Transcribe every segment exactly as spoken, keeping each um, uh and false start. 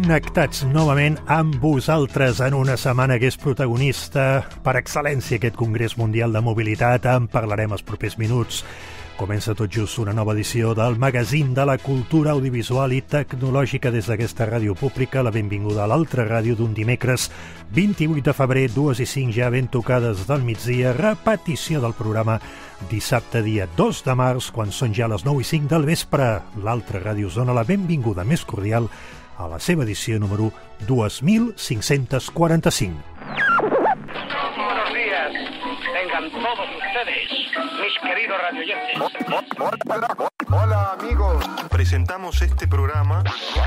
connectats novament amb vosaltres en una setmana que és protagonista per excel·lència aquest Congrés Mundial de Mobilitat. En parlarem els propers minuts. Comença tot just una nova edició del magazín de la cultura audiovisual i tecnològica des d'aquesta ràdio pública. La benvinguda a l'altra ràdio d'un dimecres vint-i-vuit de febrer, dues i cinc ja ben tocades del migdia. Repetició del programa dissabte dia dos de març, quan són ja les nou i cinc del vespre. L'altra ràdio us dona la benvinguda més cordial a la seva edició número dos mil cinc-cents quaranta-cinc. Buenos días, tengan todos ustedes, mis queridos radioyentes. Hola, amigos. Presentamos este programa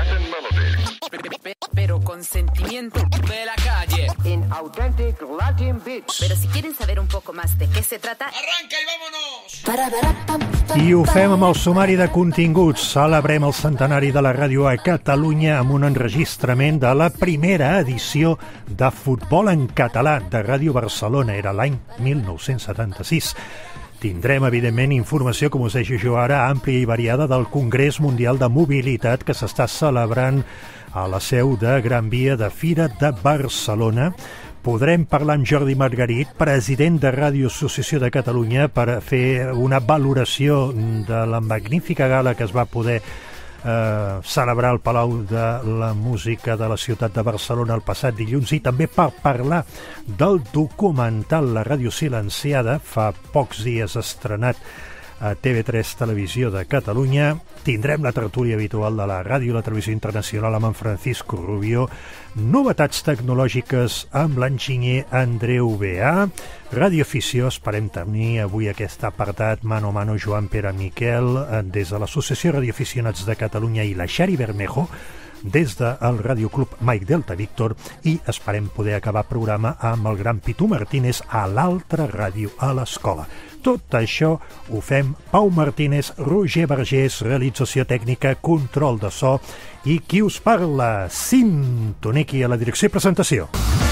pero con sentimiento de la calle, In authentic Latin beats. pero si quieren saber un poco más de qué se trata, ¡Arranca y vámonos! I ho fem amb el sumari de continguts. Celebrem el centenari de la ràdio a Catalunya amb un enregistrament de la primera edició de Futbol en Català de Ràdio Barcelona. Era l'any mil nou-cents setanta-sis. Tindrem, evidentment, informació, com us deixo jo ara, àmplia i variada del Congrés Mundial de Mobilitat que s'està celebrant a la seu de Gran Via de Fira de Barcelona. Podrem parlar amb Jordi Margarit, president de Ràdio Associació de Catalunya, per fer una valoració de la magnífica gala que es va poder eh, celebrar al Palau de la Música de la ciutat de Barcelona el passat dilluns, i també per parlar del documental La Ràdio Silenciada, fa pocs dies estrenat a T V tres Televisió de Catalunya. Tindrem la tertúlia habitual de la ràdio i la televisió internacional amb en Francisco Rubio, novetats tecnològiques amb l'enginyer Andreu Beà, radioafició, esperem tenir avui aquest apartat mano a mano Joan Pere Miquel des de l'Associació Radioaficionats de Catalunya i la Xari Bermejo des del Radioclub Mike Delta Víctor, i esperem poder acabar programa amb el gran Pitu Martínez a l'altra ràdio a l'escola. Tot això ho fem Pau Martínez, Roger Vergés, realització tècnica, control de so, i qui us parla, Cim Toniqui, a la direcció i presentació.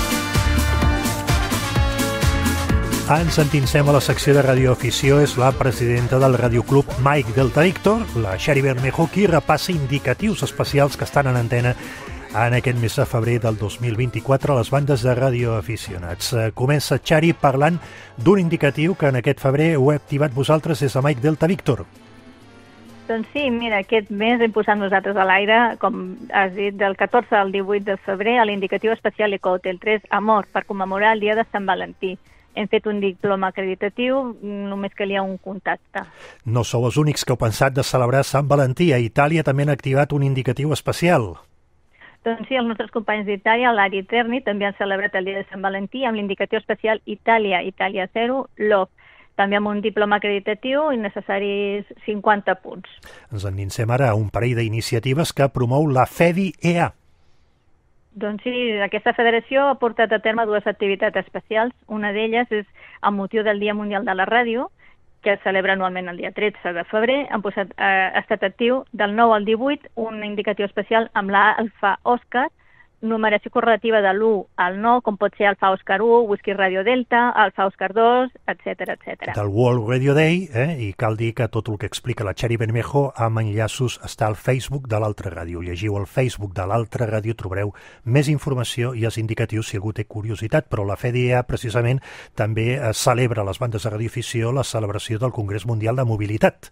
Ens endinsem a la secció de radioafició. És la presidenta del Radioclub Mike Delta Víctor, la Xari Bermejo, qui repassa indicatius especials que estan en antena en aquest mes de febrer del dos mil vint-i-quatre a les bandes de radioaficionats. Comença, Xari, parlant d'un indicatiu que en aquest febrer ho heu activat vosaltres des de Mike Delta Víctor. Doncs sí, mira, aquest mes hem posat nosaltres a l'aire, com has dit, del catorze al divuit de febrer, a l'indicatiu especial Ecohotel tres Amor, per commemorar el dia de Sant Valentí. Hem fet un diploma acreditatiu, només calia un contacte. No sou els únics que heu pensat de celebrar Sant Valentí. A Itàlia també han activat un indicatiu especial. Doncs sí, els nostres companys d'Itàlia, l'Ari Terni, també han celebrat el dia de Sant Valentí amb l'indicatiu especial Itàlia, Itàlia zero, Love. També amb un diploma acreditatiu i necessaris cinquanta punts. Ens endinsem ara a un parell d'iniciatives que promou la FEDI-E A. Doncs sí, aquesta federació ha portat a terme dues activitats especials. Una d'elles és amb motiu del Dia Mundial de la Ràdio, que es celebra anualment el dia tretze de febrer. Han posat, eh, ha estat actiu del nou al divuit un indicatiu especial amb l'Alfa Òscar, numeració correlativa de l'u al nou, com pot ser Alfa Òscar u, Whisky Radio Delta, Alfa Òscar dos, etcètera, etcètera. Del World Radio Day, eh? I cal dir que tot el que explica la Xari Bermejo amb enllaços està al Facebook de l'altra ràdio. Llegiu el Facebook de l'altra ràdio, trobareu més informació i els indicatius si algú té curiositat, però la FEDI-E A precisament també eh, celebra a les bandes de radioafició la celebració del Congrés Mundial de Mobilitat.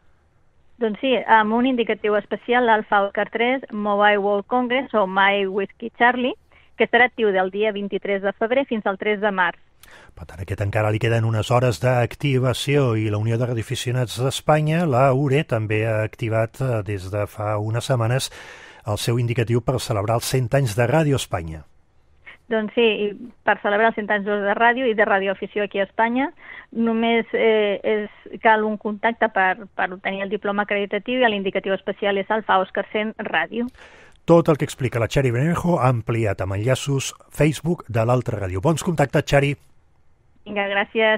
Doncs sí, amb un indicatiu especial, l'Alfa Òscar tres Mobile World Congress, o My Whiskey Charlie, que estarà actiu del dia vint-i-tres de febrer fins al tres de març. Per tant, aquest encara li queden unes hores d'activació, i la Unió de Radioaficionats d'Espanya, la U R E, també ha activat eh, des de fa unes setmanes el seu indicatiu per celebrar els cent anys de Ràdio Espanya. Doncs sí, i per celebrar els cent anys de ràdio i de radioafició aquí a Espanya, només eh, és, cal un contacte per, per obtenir el diploma acreditatiu, i l'indicatiu especial és Alfa Òscar cent Ràdio. Tot el que explica la Xari Bermejo ha ampliat amb enllaços Facebook de l'altra ràdio. Bons contactes, Xari. Vinga, gràcies.